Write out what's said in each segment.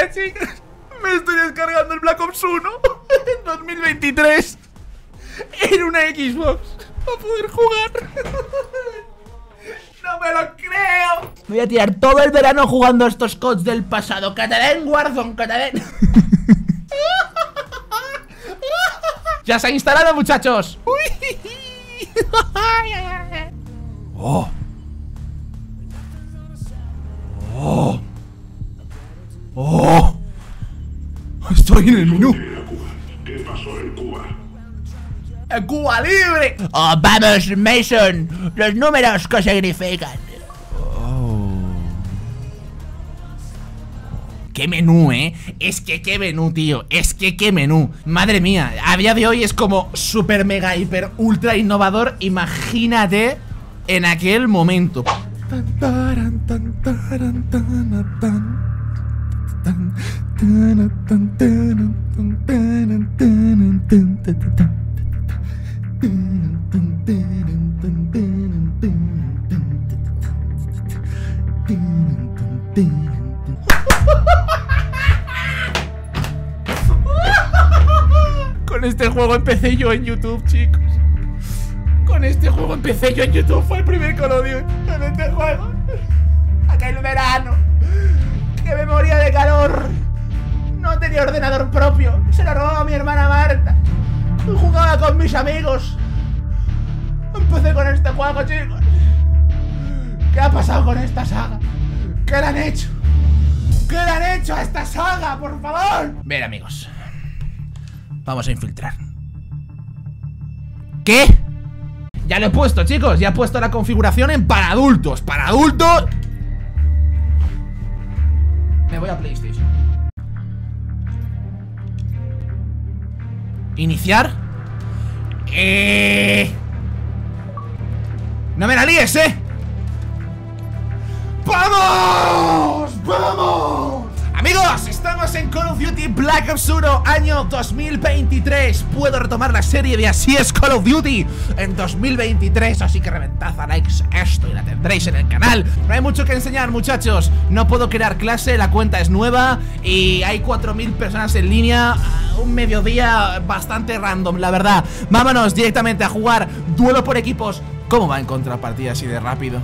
día, chicos. Me estoy descargando el Black Ops 1 en 2023 en una Xbox para poder jugar. ¡No me lo creo! Me voy a tirar todo el verano jugando estos CODs del pasado. ¡Que te den, Warzone! ¡Que te den! ¡Ya se ha instalado, muchachos! ¡Oh! ¡Oh! ¡Oh! Estoy en el menú. ¿Qué pasó en Cuba? ¡En Cuba libre! ¡Oh, vamos, Mason! Los números, ¿qué significan? Oh. ¡Qué menú, Es que qué menú, tío. Es que qué menú. Madre mía, a día de hoy es como super mega hiper ultra innovador. Imagínate en aquel momento. Con este juego empecé yo en YouTube, chicos. Con este juego empecé yo en YouTube. Fue el primer Call of Duty. Con este juego. Aquel verano que me moría de calor. No tenía ordenador propio. Se lo robaba a mi hermana Marta. Jugaba con mis amigos. Empecé con este juego, chicos. ¿Qué ha pasado con esta saga? ¿Qué le han hecho? ¿Qué le han hecho a esta saga, por favor? Ver, amigos, vamos a infiltrar. ¿Qué? Ya lo he puesto, chicos. Ya he puesto la configuración en para adultos. Para adultos. Me voy a PlayStation. Iniciar. No me la líes, ¡Vamos! ¡Vamos! Amigos, estamos en Call of Duty Black Ops 1 año 2023. Puedo retomar la serie de Así es Call of Duty en 2023, así que reventad a likes esto y la tendréis en el canal. No hay mucho que enseñar, muchachos. No puedo crear clase, la cuenta es nueva y hay 4000 personas en línea. Un mediodía bastante random, la verdad. Vámonos directamente a jugar duelo por equipos. ¿Cómo va en contrapartida así de rápido?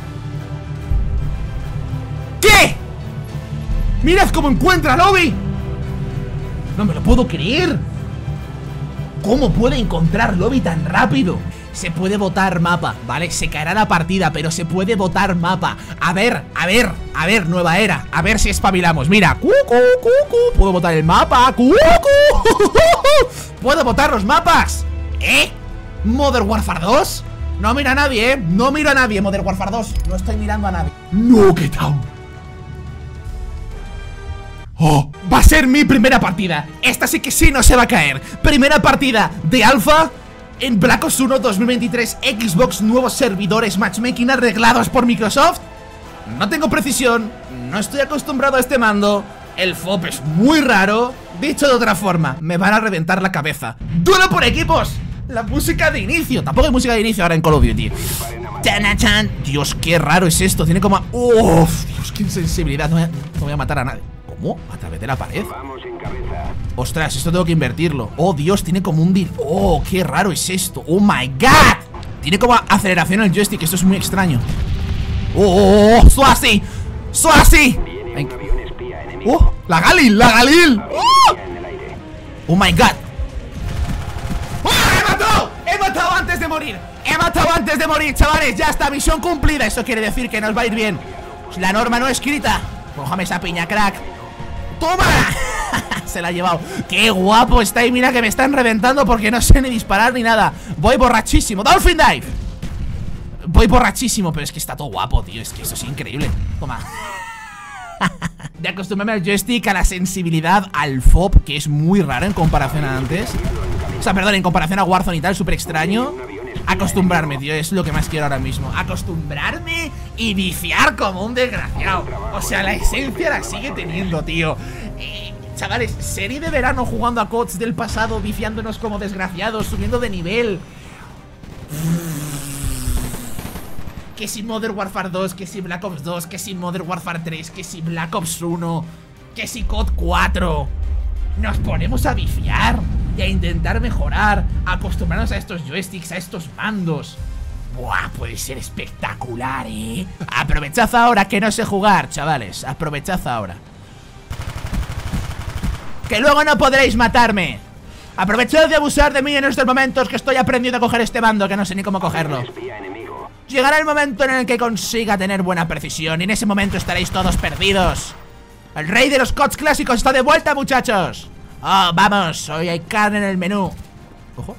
¿Qué? ¡Mirad cómo encuentra lobby! No me lo puedo creer. ¿Cómo puede encontrar lobby tan rápido? Se puede votar mapa, ¿vale? Se caerá la partida, pero se puede votar mapa. A ver, nueva era. A ver si espabilamos. Mira, puedo votar el mapa. Puedo votar los mapas. ¿Modern Warfare 2? No mira a nadie, no miro a nadie. Modern Warfare 2, no estoy mirando a nadie. No, ¿qué tal? ¡Oh! Va a ser mi primera partida. Esta sí que sí no se va a caer. Primera partida de alfa en Black Ops 1 2023 Xbox, nuevos servidores, matchmaking arreglados por Microsoft. No tengo precisión, no estoy acostumbrado a este mando. El FOP es muy raro. Dicho de otra forma, me van a reventar la cabeza. ¡Duelo por equipos! La música de inicio. Tampoco hay música de inicio ahora en Call of Duty. Dios, qué raro es esto. Tiene como... ¡Uf! Dios, qué insensibilidad. No voy a matar a nadie. ¿Cómo? ¿A través de la pared? Ostras, esto tengo que invertirlo. Oh, Dios, tiene como un... Oh, qué raro es esto. Oh, my God. Tiene como aceleración el joystick. Esto es muy extraño. Oh, ¡Suasi! ¡Suasi! ¡Oh! ¡La Galil! ¡La Galil! ¡Oh, my God! ¡Oh, he matado! ¡He matado antes de morir! ¡He matado antes de morir, chavales! ¡Ya está! Misión cumplida. Eso quiere decir que nos va a ir bien. La norma no escrita. Cójame esa piña, crack. ¡Toma! Se la ha llevado. ¡Qué guapo está! Y mira que me están reventando porque no sé ni disparar ni nada. Voy borrachísimo. ¡Dolphin Dive! Voy borrachísimo, pero es que está todo guapo, tío. Es que eso es increíble. Toma. De acostumbrarme al joystick, a la sensibilidad, al FOP, que es muy raro en comparación a antes. O sea, perdón, en comparación a Warzone y tal, súper extraño. Acostumbrarme, tío, es lo que más quiero ahora mismo. Acostumbrarme y viciar como un desgraciado. O sea, la esencia la sigue teniendo, tío. Chavales, serie de verano jugando a CODs del pasado, viciándonos como desgraciados, subiendo de nivel. Que si Modern Warfare 2, que si Black Ops 2, que si Modern Warfare 3, que si Black Ops 1. Que si COD 4 nos ponemos a viciar y a intentar mejorar, a acostumbrarnos a estos joysticks, a estos mandos. Buah, puede ser espectacular, ¿eh? Aprovechad ahora que no sé jugar, chavales. Aprovechad ahora. Que luego no podréis matarme. Aprovechad de abusar de mí en estos momentos que estoy aprendiendo a coger este mando, que no sé ni cómo cogerlo. Llegará el momento en el que consiga tener buena precisión y en ese momento estaréis todos perdidos. El rey de los CODs clásicos está de vuelta, muchachos. Oh, vamos, hoy hay carne en el menú. Ojo.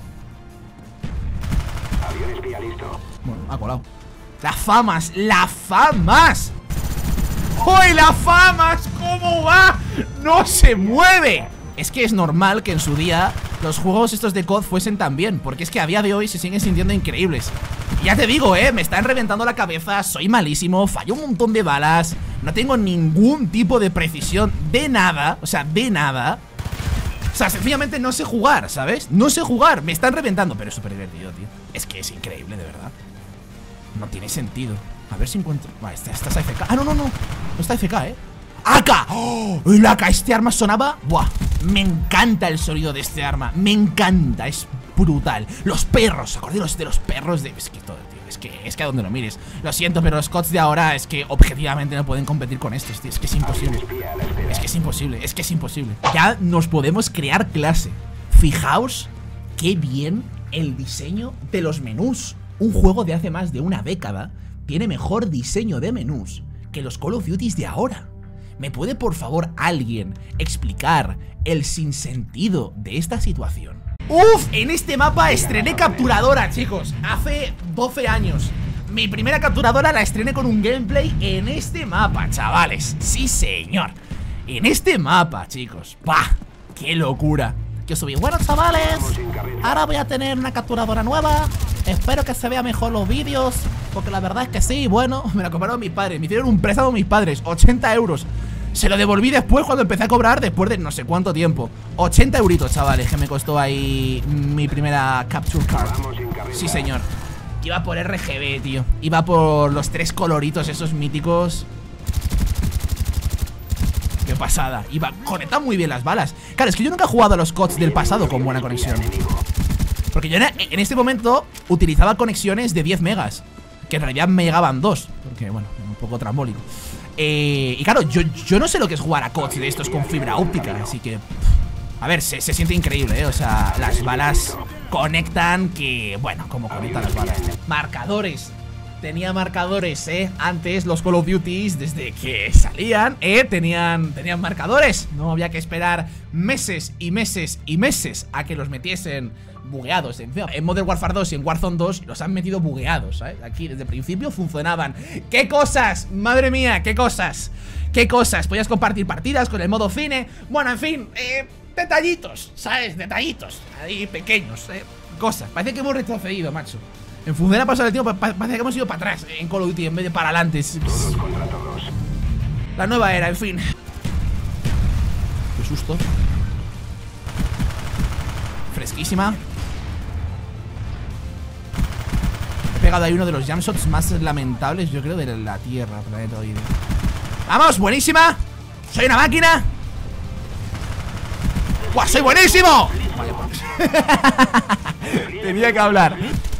Avión espía listo. Bueno, ha colado. ¡Las famas! ¡Las famas! ¡Uy, la famas! ¿Cómo va? ¡No se mueve! Es que es normal que en su día los juegos estos de COD fuesen tan bien, porque es que a día de hoy se siguen sintiendo increíbles. Y ya te digo, me están reventando la cabeza, soy malísimo, fallo un montón de balas, no tengo ningún tipo de precisión de nada, o sea, de nada. O sea, sencillamente no sé jugar, ¿sabes? No sé jugar, me están reventando, pero es súper divertido, tío. Es que es increíble, de verdad. No tiene sentido. A ver si encuentro... Vale, estás AFK. Ah, no, no, no. No está AFK, ¡AK! ¡Oh! El AK, este arma sonaba... Buah, me encanta el sonido de este arma. Me encanta, es brutal. Los perros, acordaros de los perros de... Es que todo, tío, es que a donde lo mires. Lo siento, pero los CODs de ahora es que objetivamente no pueden competir con estos, tío. Es que es imposible. Es que es imposible, es que es imposible. Ya nos podemos crear clase. Fijaos qué bien el diseño de los menús. Un juego de hace más de una década tiene mejor diseño de menús que los Call of Duty de ahora. ¿Me puede por favor alguien explicar el sinsentido de esta situación? ¡Uf! En este mapa estrené capturadora, chicos. Hace 12 años. Mi primera capturadora la estrené con un gameplay en este mapa, chavales. Sí, señor. En este mapa, chicos. ¡Pah! ¡Qué locura! Yo subí, bueno, chavales, ahora voy a tener una capturadora nueva. Espero que se vea mejor los vídeos, porque la verdad es que sí, bueno, me la compraron mis padres. Me hicieron un préstamo mis padres, 80 euros. Se lo devolví después cuando empecé a cobrar, después de no sé cuánto tiempo. 80 euritos, chavales, que me costó ahí mi primera capture card. Sí, señor. Iba por RGB, tío. Iba por los 3 coloritos esos míticos. Qué pasada. Iba, conecta muy bien las balas. Claro, es que yo nunca he jugado a los CODs del pasado con buena conexión. Porque yo en este momento utilizaba conexiones de 10 megas, que en realidad me llegaban 2. Porque, bueno, un poco trambólico. Y claro, yo no sé lo que es jugar a CODs de estos con fibra óptica. Así que, a ver, se siente increíble, O sea, las balas conectan que, bueno, como conectan las balas. Marcadores. Tenía marcadores, antes los Call of Duty, desde que salían, tenían marcadores. No había que esperar meses y meses y meses a que los metiesen bugueados. En Modern Warfare 2 y en Warzone 2 los han metido bugueados, ¿sabes? Aquí desde el principio funcionaban. ¡Qué cosas! ¡Madre mía! ¡Qué cosas! ¡Qué cosas! Podías compartir partidas con el modo cine. Bueno, en fin, detallitos, ¿sabes? Detallitos, ahí pequeños, cosas. Parece que hemos retrocedido, macho. En función a pasar el tiempo, parece que hemos ido para atrás en Call of Duty en vez de para adelante. Todos contra todos. La nueva era, en fin. Qué susto. Fresquísima. He pegado ahí uno de los jumpshots más lamentables, yo creo, de la Tierra, planetoide. ¡Vamos! ¡Buenísima! ¡Soy una máquina! ¡Buah! ¡Soy buenísimo! Vaya, pues. Tenía que hablar.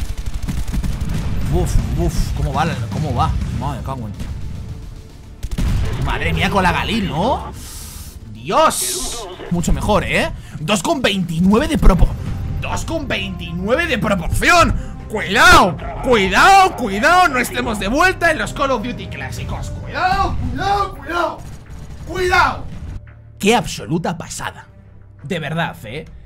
¿Cómo va? Madre cago en... Madre mía con la Galil, ¿no? ¡Dios! Mucho mejor, 2,29 de proporción. 2,29 de proporción. ¡Cuidado! ¡Cuidado! ¡Cuidado! No estemos de vuelta en los Call of Duty clásicos. ¡Cuidado! ¡Cuidado! ¡Cuidado! ¡Cuidado! ¡Qué absoluta pasada! De verdad,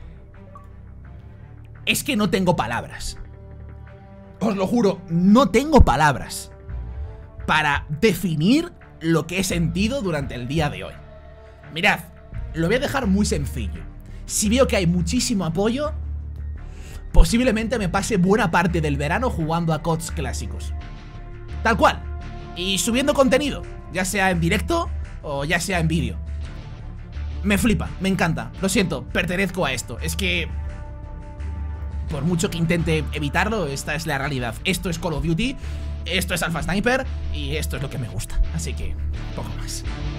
Es que no tengo palabras. Os lo juro, no tengo palabras para definir lo que he sentido durante el día de hoy. Mirad, lo voy a dejar muy sencillo. Si veo que hay muchísimo apoyo, posiblemente me pase buena parte del verano jugando a CODs clásicos. Tal cual. Y subiendo contenido, ya sea en directo o ya sea en vídeo. Me flipa, me encanta. Lo siento, pertenezco a esto. Es que... por mucho que intente evitarlo, esta es la realidad. Esto es Call of Duty, esto es Alpha Sniper y esto es lo que me gusta. Así que, poco más.